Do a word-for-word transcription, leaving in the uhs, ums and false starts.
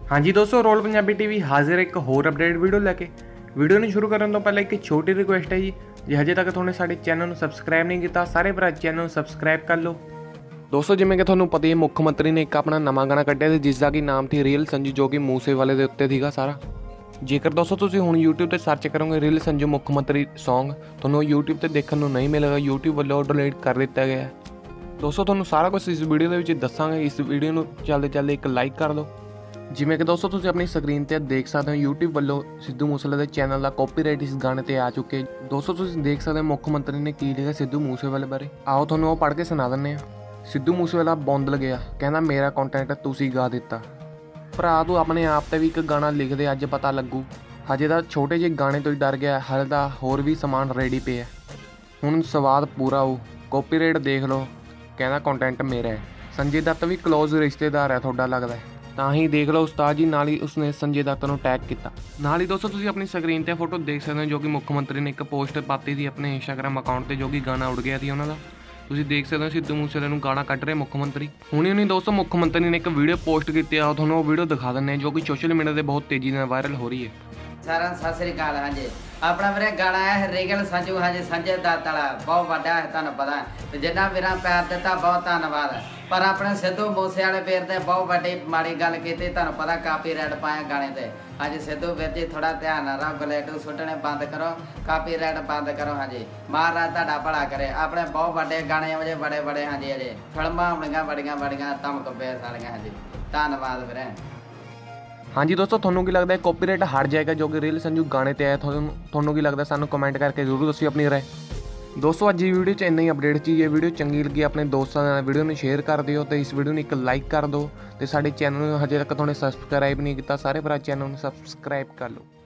हाँ जी दोस्तों, role Punjabi TV हाजिर एक होर अपडेट वीडियो लैके। वीडियो ਨੂੰ ਸ਼ੁਰੂ ਕਰਨ ਤੋਂ ਪਹਿਲਾਂ ਇੱਕ ਛੋਟੀ ਰਿਕੁਐਸਟ ਹੈ ਜੀ, ਜੇ ਹਜੇ ਤੱਕ ਤੁਹਾਨੇ ਸਾਡੇ ਚੈਨਲ ਨੂੰ ਸਬਸਕ੍ਰਾਈਬ ਨਹੀਂ ਕੀਤਾ ਸਾਰੇ ਭਰਾ ਚੈਨਲ ਨੂੰ ਸਬਸਕ੍ਰਾਈਬ ਕਰ ਲਓ। ਦੋਸਤੋ ਜਿਵੇਂ ਕਿ ਤੁਹਾਨੂੰ ਪਤਾ ਹੀ ਹੈ, ਮੁੱਖ ਮੰਤਰੀ ਨੇ ਇੱਕ ਆਪਣਾ ਨਵਾਂ ਗਾਣਾ ਕੱਢਿਆ ਤੇ ਜਿਸ ਦਾ ਕਿ ਨਾਮ ਸੀ ਰੀਅਲ ਸੰਜੂ, ਜੋ ਕਿ ਮੂਸੇਵਾਲੇ ਦੇ ਉੱਤੇ ਸੀਗਾ ਸਾਰਾ। ਜੇਕਰ ਦੋਸਤੋ ਤੁਸੀਂ ਹੁਣ YouTube ਤੇ ਸਰਚ ਕਰੋਗੇ ਰੀਅਲ ਸੰਜੂ ਮੁੱਖ ਮੰਤਰੀ ਸੌਂਗ, ਤੁਹਾਨੂੰ YouTube ਤੇ ਦੇਖਣ ਨੂੰ ਨਹੀਂ ਮਿਲੇਗਾ, YouTube ਵੱਲੋਂ ਡਿਲੀਟ ਕਰ ਦਿੱਤਾ ਗਿਆ ਹੈ। ਦੋਸਤੋ ਤੁਹਾਨੂੰ ਸਾਰਾ ਕੁਝ ਇਸ ਵੀਡੀਓ ਦੇ ਵਿੱਚ ਦੱਸਾਂਗੇ। ਇਸ ਵੀਡੀਓ ਨੂੰ ਚੱਲਦੇ ਚੱਲਦੇ ਇੱਕ ਲਾਈਕ ਕਰ ਦਿਓ। ਜਿਵੇਂ ਕਿ ਦੋਸਤੋ ਤੁਸੀਂ ਆਪਣੀ ਸਕਰੀਨ ਤੇ ਦੇਖ ਸਕਦੇ ਹੋ, YouTube ਵੱਲੋਂ ਸਿੱਧੂ ਮੂਸੇਵਾਲੇ ਦੇ ਚੈਨਲ ਦਾ ਕਾਪੀਰਾਈਟ ਇਸ ਗਾਣੇ ਤੇ ਆ ਚੁੱਕੇ। ਦੋਸਤੋ ਤੁਸੀਂ ਦੇਖ ਸਕਦੇ ਹੋ ਮੁੱਖ ਮੰਤਰੀ ਨੇ ਕੀ ਲਿਖਿਆ ਸਿੱਧੂ ਮੂਸੇਵਾਲੇ ਬਾਰੇ। ਆਓ ਤੁਹਾਨੂੰ ਉਹ ਪੜ੍ਹ ਕੇ ਸੁਣਾ ਦਿੰਦੇ ਹਾਂ। ਸਿੱਧੂ ਮੂਸੇਵਾਲਾ ਬੌਂਦਲ ਗਿਆ, ਕਹਿੰਦਾ ਮੇਰਾ ਕੰਟੈਂਟ ਤੁਸੀਂ ਗਾ ਦਿੱਤਾ। ਭਰਾ ਤੂੰ ਆਪਣੇ ਆਪ ਤੇ ਵੀ ਇੱਕ ਗਾਣਾ ਲਿਖ ਦੇ, ਅੱਜ ਪਤਾ ਲੱਗੂ। ਹਜੇ ਤਾਂ ਛੋਟੇ ਜਿਹੇ ਗਾਣੇ ਤੋਂ ਹੀ ਡਰ ਗਿਆ, ਹਾਲੇ ਤਾਂ ਹੋਰ ਵੀ ਸਮਾਨ ਰੈਡੀ ਪਿਆ, ਹੁਣ ਸਵਾਦ ਪੂਰਾ ਹੋ। ਕਾਪੀਰਾਈਟ ਦੇਖ ਲਓ, ਕਹਿੰਦਾ ਕੰਟੈਂਟ ਮੇਰਾ ਹੈ। ਸੰਜੇ ਦੱਤ ਵੀ ਕਲੋਜ਼ ਰਿਸ਼ਤੇਦਾਰ ਹੈ ਤੁਹਾਡਾ ਲੱਗਦਾ ਹੈ, ਤਾਂ ਹੀ ਦੇਖ ਲਓ ਉਸਤਾਦ ਜੀ। ਨਾਲ ਹੀ ਉਸਨੇ ਸੰਜੇ ਦੱਤ ਨੂੰ ਟੈਗ ਕੀਤਾ। ਨਾਲ ਹੀ ਦੋਸਤੋ ਤੁਸੀਂ ਆਪਣੀ ਸਕਰੀਨ ਤੇ ਫੋਟੋ ਦੇਖ ਸਕਦੇ ਹੋ, ਜੋ ਕਿ ਮੁੱਖ ਮੰਤਰੀ ਨੇ ਇੱਕ ਪੋਸਟ ਪਾਤੀ ਸੀ ਆਪਣੇ ਇੰਸਟਾਗ੍ਰਾਮ ਅਕਾਊਂਟ ਤੇ, ਜੋ ਕਿ ਗਾਣਾ ਉੱਡ ਗਿਆ ਸੀ ਉਹਨਾਂ ਦਾ। ਤੁਸੀਂ ਦੇਖ ਸਕਦੇ ਹੋ ਸਿੱਧੂ ਮੂਸੇਵਾਲੇ ਨੂੰ ਗਾਣਾ ਕੱਢ ਰਹੇ ਮੁੱਖ ਮੰਤਰੀ। ਹੁਣੀ ਹੁਣੀ ਦੋਸਤੋ ਮੁੱਖ ਮੰਤਰੀ ਨੇ ਇੱਕ ਵੀਡੀਓ ਪੋਸਟ ਕੀਤੀ ਆ, ਤੁਹਾਨੂੰ ਉਹ ਵੀਡੀਓ ਦਿਖਾ ਦਿੰਦੇ ਹਾਂ, ਜੋ ਕਿ ਸੋਸ਼ਲ ਮੀਡੀਆ ਤੇ ਬਹੁਤ ਤੇਜ਼ੀ ਨਾਲ ਵਾਇਰਲ ਹੋ ਰਹੀ ਹੈ। ਸਾਰਿਆਂ ਸਤਿ ਸ੍ਰੀ ਅਕਾਲ। ਹਾਂਜੀ ਆਪਣਾ ਵੀਰੇ ਗਾਣਾ ਹੈ ਰੀਅਲ ਸੰਜੂ, ਹਾਂਜੀ ਸੰਜੇ ਦੱਤ ਵਾਲਾ ਬਹੁਤ ਵੱਡਾ ਹੈ, ਤੁਹਾਨੂੰ ਪਤਾ ਤੇ ਜਿੰਨਾ ਵੀਰਾਂ ਪਿਆਰ ਦਿੱਤਾ ਬਹੁਤ ਧੰਨਵਾਦ। ਪਰ ਆਪਣੇ ਸਿੱਧੂ ਮੂਸੇਵਾਲੇ ਵੀਰ ਤੇ ਬਹੁਤ ਵੱਡੀ ਮਾੜੀ ਗੱਲ ਕੀਤੀ, ਤੁਹਾਨੂੰ ਪਤਾ ਕਾਪੀਰਾਈਟ ਪਾਇਆ ਗਾਣੇ ਤੇ। ਹਾਂਜੀ ਸਿੱਧੂ ਵੀਰ ਜੀ ਥੋੜਾ ਧਿਆਨ ਨਾਲ ਰੱਖੋ, ਗਲੇਟੂ ਸੁੱਟਣੇ ਬੰਦ ਕਰੋ, ਕਾਪੀਰਾਈਟ ਬੰਦ ਕਰੋ। ਹਾਂਜੀ ਮਹਾਰਾਜ ਤੁਹਾਡਾ ਭਲਾ ਕਰੇ। ਆਪਣੇ ਬਹੁਤ ਵੱਡੇ ਗਾਣੇ ਵਜੇ ਬੜੇ ਬੜੇ ਹਾਂਜੀ ਅਜੇ ਫਿਲਮਾਂ ਆਉਣੀਆਂ ਬੜੀਆਂ ਬੜੀਆਂ ਧਮਕ ਬੇਸ ਵਾਲੀਆਂ। ਹਾਂਜੀ ਧੰਨਵਾਦ ਵੀਰੇ। ਹਾਂਜੀ ਦੋਸਤੋ ਤੁਹਾਨੂੰ ਕੀ ਲੱਗਦਾ ਹੈ ਕਾਪੀਰਾਈਟ ਹਟ ਜਾਏਗਾ ਜੋ ਕਿ ਰੀਅਲ ਸੰਜੂ ਗਾਣੇ ਤੇ ਆਇਆ? ਤੁਹਾਨੂੰ ਤੁਹਾਨੂੰ ਕੀ ਲੱਗਦਾ? ਸਾਨੂੰ ਕਮੈਂਟ ਕਰਕੇ ਜ਼ਰੂਰ ਦੱਸਿਓ ਆਪਣੀ ਰਾਏ। ਦੋਸਤੋ ਅੱਜ ਦੀ ਵੀਡੀਓ 'ਚ ਇੰਨਾ ਹੀ ਅਪਡੇਟ ਸੀ। ਇਹ ਵੀਡੀਓ ਚੰਗੀ ਲੱਗੀ ਆਪਣੇ ਦੋਸਤਾਂ ਨਾਲ ਵੀਡੀਓ ਨੂੰ ਸ਼ੇਅਰ ਕਰ ਦਿਓ ਤੇ ਇਸ ਵੀਡੀਓ ਨੂੰ ਇੱਕ ਲਾਈਕ ਕਰ ਦਿਓ ਤੇ ਸਾਡੇ ਚੈਨਲ ਨੂੰ ਹਜੇ ਤੱਕ ਤੁਹਾਨੇ ਸਬਸਕ੍ਰਾਈਬ ਨਹੀਂ ਕੀਤਾ ਸਾਰੇ ਭਰਾ ਚੈਨਲ ਨੂੰ ਸਬਸਕ੍ਰਾਈਬ ਕਰ ਲਓ।